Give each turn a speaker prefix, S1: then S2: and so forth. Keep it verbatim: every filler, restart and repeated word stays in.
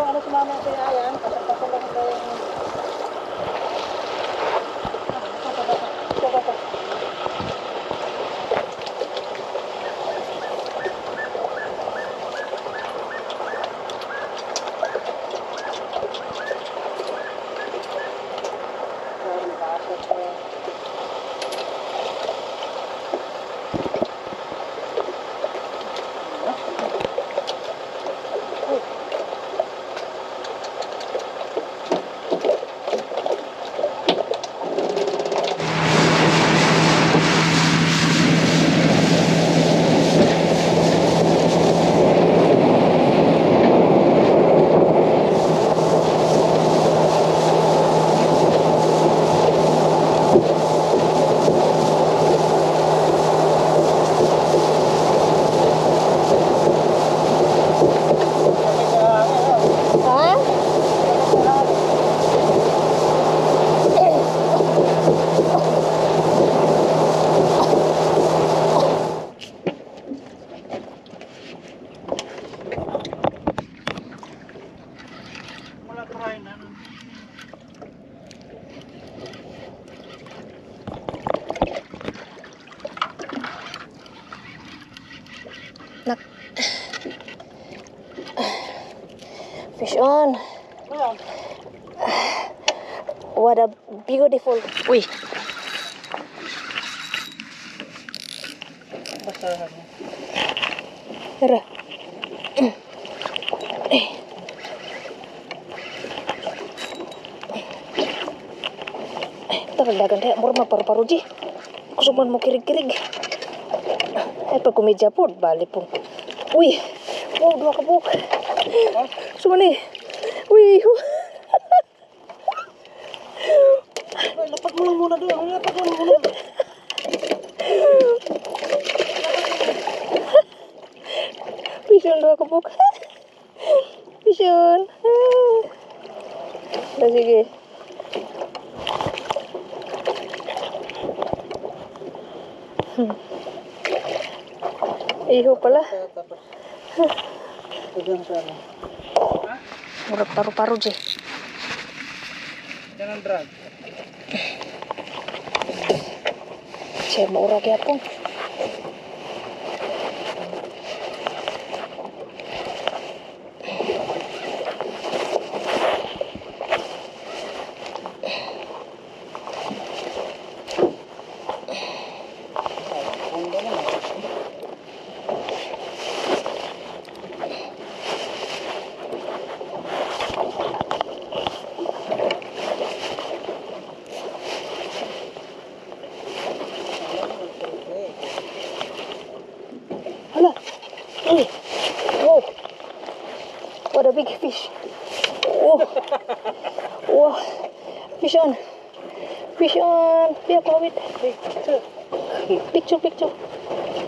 S1: ano si mama kay Ayan, kasapasok lang ito yung...
S2: Nak. Fish on. What a beautiful. Uy.
S1: Basahan.
S2: Tara. Dagan kaya mura maparu-paru ji. Kusuman mo kirig-kirig. Ay pag kumedya po, bali po. Uy, wow, dua kabuk. Sumani. Uy.
S1: Lapat mo lang muna doon. Lapat mo lang muna.
S2: Pisyon dua kabuk. Pisyon. Dah sige. Hmm. Iho pala.
S1: Tugang sana.
S2: Murag paru-paru je.
S1: Jangan drag.
S2: Saya mau urag yapon. Hala. Uy. Wow. What a big fish. Oh. Wow. Fish on. Fish on. Biar kawit.
S1: Picture.
S2: Picture, picture.